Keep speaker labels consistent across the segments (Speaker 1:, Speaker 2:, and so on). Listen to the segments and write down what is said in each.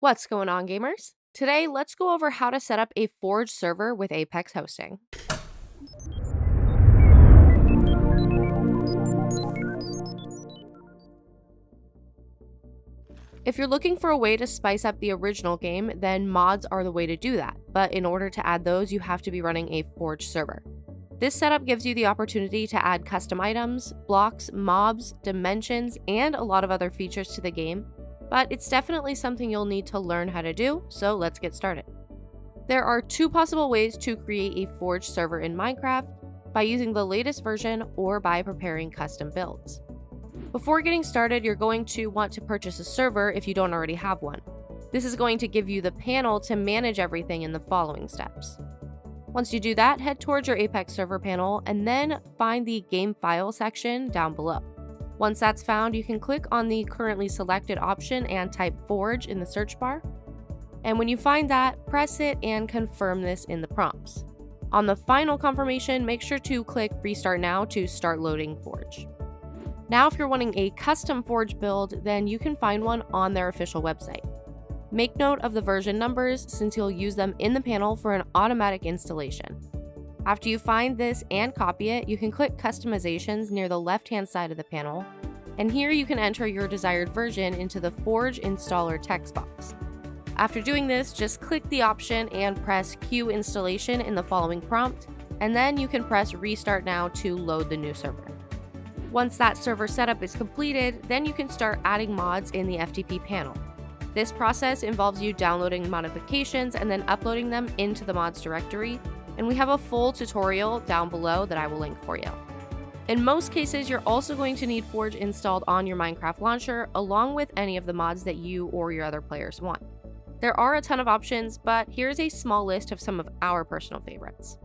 Speaker 1: What's going on, gamers? Today, let's go over how to set up a Forge server with Apex hosting. If you're looking for a way to spice up the original game, then mods are the way to do that, but in order to add those, you have to be running a Forge server. This setup gives you the opportunity to add custom items, blocks, mobs, dimensions, and a lot of other features to the game, but it's definitely something you'll need to learn how to do, so let's get started. There are two possible ways to create a Forge server in Minecraft: by using the latest version or by preparing custom builds. Before getting started, you're going to want to purchase a server if you don't already have one. This is going to give you the panel to manage everything in the following steps. Once you do that, head towards your Apex server panel and then find the game file section down below. Once that's found, you can click on the currently selected option and type Forge in the search bar. And when you find that, press it and confirm this in the prompts. On the final confirmation, make sure to click Restart Now to start loading Forge. Now, if you're wanting a custom Forge build, then you can find one on their official website. Make note of the version numbers since you'll use them in the panel for an automatic installation. After you find this and copy it, you can click Customizations near the left-hand side of the panel, and here you can enter your desired version into the Forge Installer text box. After doing this, just click the option and press Queue Installation in the following prompt, and then you can press Restart Now to load the new server. Once that server setup is completed, then you can start adding mods in the FTP panel. This process involves you downloading modifications and then uploading them into the mods directory, and we have a full tutorial down below that I will link for you. In most cases, you're also going to need Forge installed on your Minecraft launcher, along with any of the mods that you or your other players want. There are a ton of options, but here's a small list of some of our personal favorites.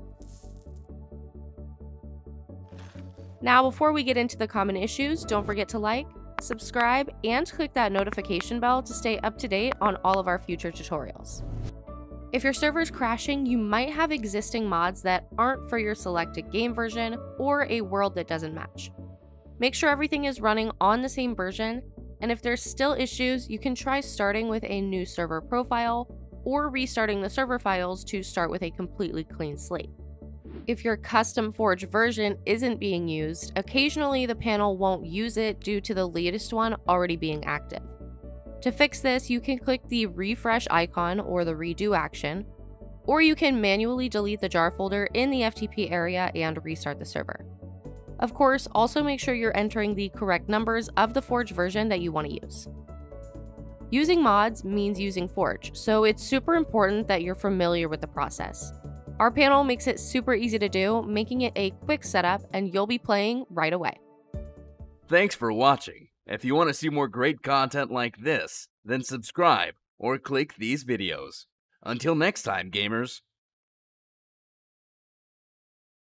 Speaker 1: Now, before we get into the common issues, don't forget to like, subscribe, and click that notification bell to stay up to date on all of our future tutorials. If your server's crashing, you might have existing mods that aren't for your selected game version or a world that doesn't match. Make sure everything is running on the same version, and if there's still issues, you can try starting with a new server profile or restarting the server files to start with a completely clean slate. If your custom Forge version isn't being used, occasionally the panel won't use it due to the latest one already being active. To fix this, you can click the refresh icon or the redo action, or you can manually delete the jar folder in the FTP area and restart the server. Of course, also make sure you're entering the correct numbers of the Forge version that you want to use. Using mods means using Forge, so it's super important that you're familiar with the process. Our panel makes it super easy to do, making it a quick setup, and you'll be playing right away.
Speaker 2: Thanks for watching. If you want to see more great content like this, then subscribe or click these videos. Until next time, gamers.